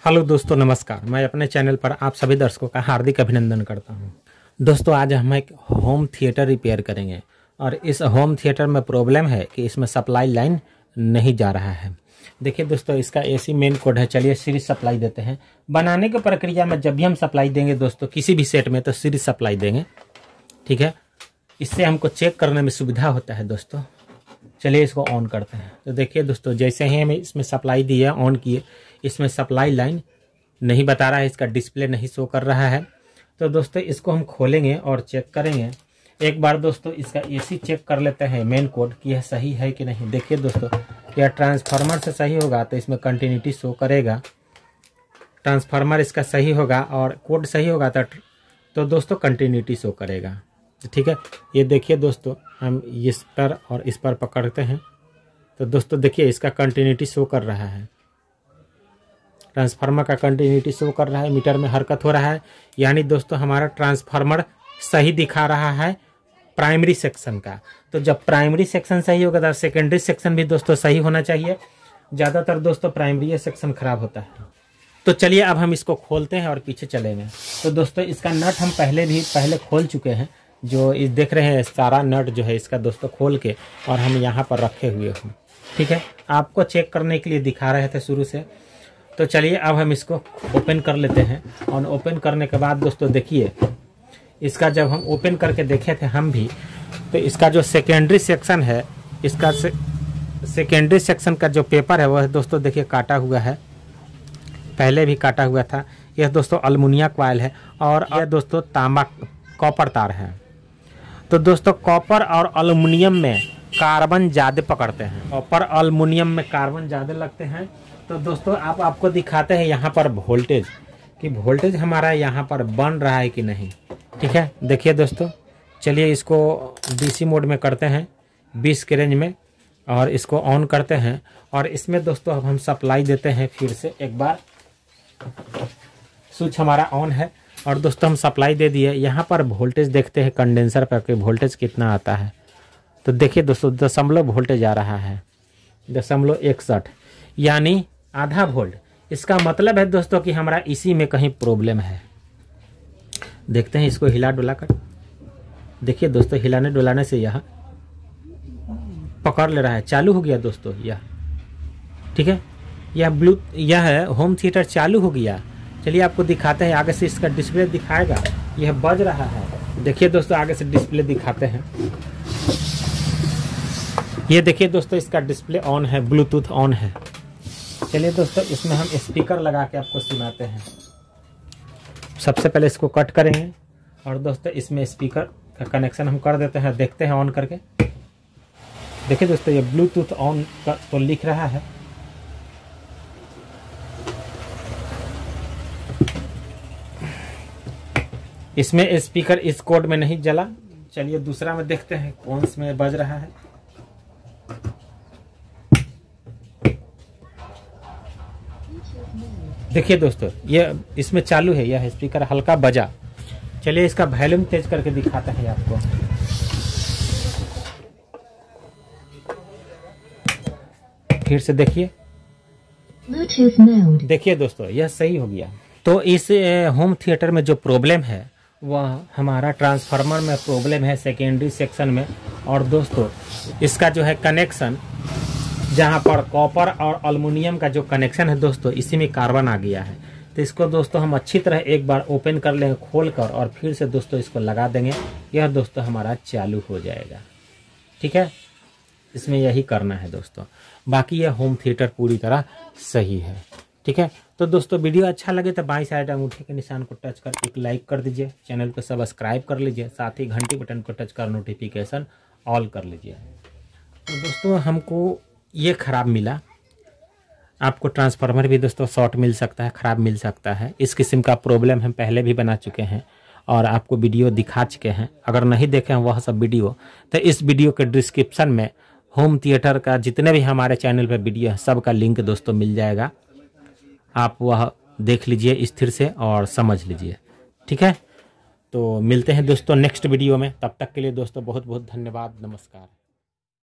Hello दोस्तों, नमस्कार। मैं अपने चैनल पर आप सभी दर्शकों का हार्दिक अभिनंदन करता हूं। दोस्तों, आज हम एक होम थिएटर रिपेयर करेंगे और इस होम थिएटर में प्रॉब्लम है कि इसमें सप्लाई लाइन नहीं जा रहा है। देखिए दोस्तों, इसका एसी मेन कोड है। चलिए सीरीज सप्लाई देते हैं। बनाने की प्रक्रिया में जब भी हम सप्लाई देंगे दोस्तों किसी भी सेट में, तो सीरीज सप्लाई देंगे, ठीक है। इससे हमको चेक करने में सुविधा होता है दोस्तों। चलिए इसको ऑन करते हैं। तो देखिए दोस्तों, जैसे ही हमें इसमें सप्लाई दी है, ऑन किए, इसमें सप्लाई लाइन नहीं बता रहा है, इसका डिस्प्ले नहीं शो कर रहा है। तो दोस्तों इसको हम खोलेंगे और चेक करेंगे। एक बार दोस्तों इसका एसी चेक कर लेते हैं मेन कोड कि यह सही है कि नहीं। देखिए दोस्तों, यह ट्रांसफार्मर से सही होगा तो इसमें कंटिन्यूटी शो करेगा। ट्रांसफार्मर इसका सही होगा और कोड सही होगा तो दोस्तों कंटिन्यूटी शो करेगा, ठीक है। ये देखिए दोस्तों, हम इस पर और इस पर पकड़ते हैं तो दोस्तों देखिए इसका कंटिन्यूटी शो कर रहा है। ट्रांसफार्मर का कंटिन्यूटी शो कर रहा है, मीटर में हरकत हो रहा है। यानी दोस्तों हमारा ट्रांसफार्मर सही दिखा रहा है प्राइमरी सेक्शन का। तो जब प्राइमरी सेक्शन सही होगा तो सेकेंडरी सेक्शन भी दोस्तों सही होना चाहिए। ज़्यादातर दोस्तों प्राइमरी सेक्शन खराब होता है। तो चलिए अब हम इसको खोलते हैं और पीछे चलेंगे। तो दोस्तों इसका नट हम पहले खोल चुके हैं। जो इस देख रहे हैं सारा नट जो है इसका दोस्तों खोल के और हम यहाँ पर रखे हुए हैं, ठीक है। आपको चेक करने के लिए दिखा रहे थे शुरू से। तो चलिए अब हम इसको ओपन कर लेते हैं। और ओपन करने के बाद दोस्तों देखिए, इसका जब हम ओपन करके देखे थे हम भी, तो इसका जो सेकेंडरी सेक्शन है, इसका सेकेंडरी सेक्शन का जो पेपर है वह दोस्तों देखिए काटा हुआ है, पहले भी काटा हुआ था। यह दोस्तों अल्मुनिया कॉइल है और यह दोस्तों तांबा कॉपर तार है। तो दोस्तों कॉपर और एल्युमिनियम में कार्बन ज़्यादा पकड़ते हैं, कॉपर एल्युमिनियम में कार्बन ज़्यादा लगते हैं। तो दोस्तों आपको दिखाते हैं यहाँ पर वोल्टेज, कि वोल्टेज हमारा यहाँ पर बन रहा है कि नहीं, ठीक है। देखिए दोस्तों, चलिए इसको डीसी मोड में करते हैं 20 के रेंज में और इसको ऑन करते हैं। और इसमें दोस्तों अब हम सप्लाई देते हैं फिर से एक बार। स्विच हमारा ऑन है और दोस्तों हम सप्लाई दे दिए। यहाँ पर वोल्टेज देखते हैं कंडेंसर पर कि वोल्टेज कितना आता है। तो देखिए दोस्तों दशमलव वोल्टेज आ रहा है, 0.61, यानी आधा वोल्ट। इसका मतलब है दोस्तों कि हमारा इसी में कहीं प्रॉब्लम है। देखते हैं इसको हिला डुला कर। देखिए दोस्तों हिलाने डुलाने से यह पकड़ ले रहा है, चालू हो गया दोस्तों यह, ठीक है। यह है होम थिएटर चालू हो गया। चलिए आपको दिखाते हैं, आगे से इसका डिस्प्ले दिखाएगा, यह बज रहा है। देखिए दोस्तों आगे से डिस्प्ले दिखाते हैं। ये देखिए दोस्तों इसका डिस्प्ले ऑन है, ब्लूटूथ ऑन है। चलिए दोस्तों इसमें हम स्पीकर लगा के आपको सुनाते हैं। सबसे पहले इसको कट करेंगे और दोस्तों इसमें स्पीकर का कनेक्शन हम कर देते हैं। देखते हैं ऑन करके। देखिए दोस्तों ये ब्लूटूथ ऑन तो लिख रहा है। इसमें स्पीकर इस कोड में नहीं जला। चलिए दूसरा में देखते हैं कौन में बज रहा है। देखिए दोस्तों ये इसमें चालू है, यह स्पीकर हल्का बजा। चलिए इसका वॉल्यूम तेज करके दिखाता है आपको। फिर से देखिए, देखिए दोस्तों यह सही हो गया। तो इस होम थिएटर में जो प्रॉब्लम है वह हमारा ट्रांसफार्मर में प्रॉब्लम है, सेकेंडरी सेक्शन में। और दोस्तों इसका जो है कनेक्शन, जहाँ पर कॉपर और एल्युमिनियम का जो कनेक्शन है दोस्तों, इसी में कार्बन आ गया है। तो इसको दोस्तों हम अच्छी तरह एक बार ओपन कर लेंगे खोल कर और फिर से दोस्तों इसको लगा देंगे। यह दोस्तों हमारा चालू हो जाएगा, ठीक है। इसमें यही करना है दोस्तों। बाकी यह होम थिएटर पूरी तरह सही है, ठीक है। तो दोस्तों वीडियो अच्छा लगे तो बाईं साइड अंगूठे के निशान को टच कर एक लाइक कर दीजिए, चैनल को सब्सक्राइब कर लीजिए, साथ ही घंटी बटन को टच कर नोटिफिकेशन ऑल कर लीजिए। तो दोस्तों हमको ये ख़राब मिला, आपको ट्रांसफार्मर भी दोस्तों शॉर्ट मिल सकता है, ख़राब मिल सकता है। इस किस्म का प्रॉब्लम हम पहले भी बना चुके हैं और आपको वीडियो दिखा चुके हैं। अगर नहीं देखे हैं वह सब वीडियो, तो इस वीडियो के डिस्क्रिप्शन में होम थिएटर का जितने भी हमारे चैनल पर वीडियो है सब का लिंक दोस्तों मिल जाएगा। आप वह देख लीजिए स्थिर से और समझ लीजिए, ठीक है। तो मिलते हैं दोस्तों नेक्स्ट वीडियो में। तब तक के लिए दोस्तों बहुत बहुत धन्यवाद, नमस्कार।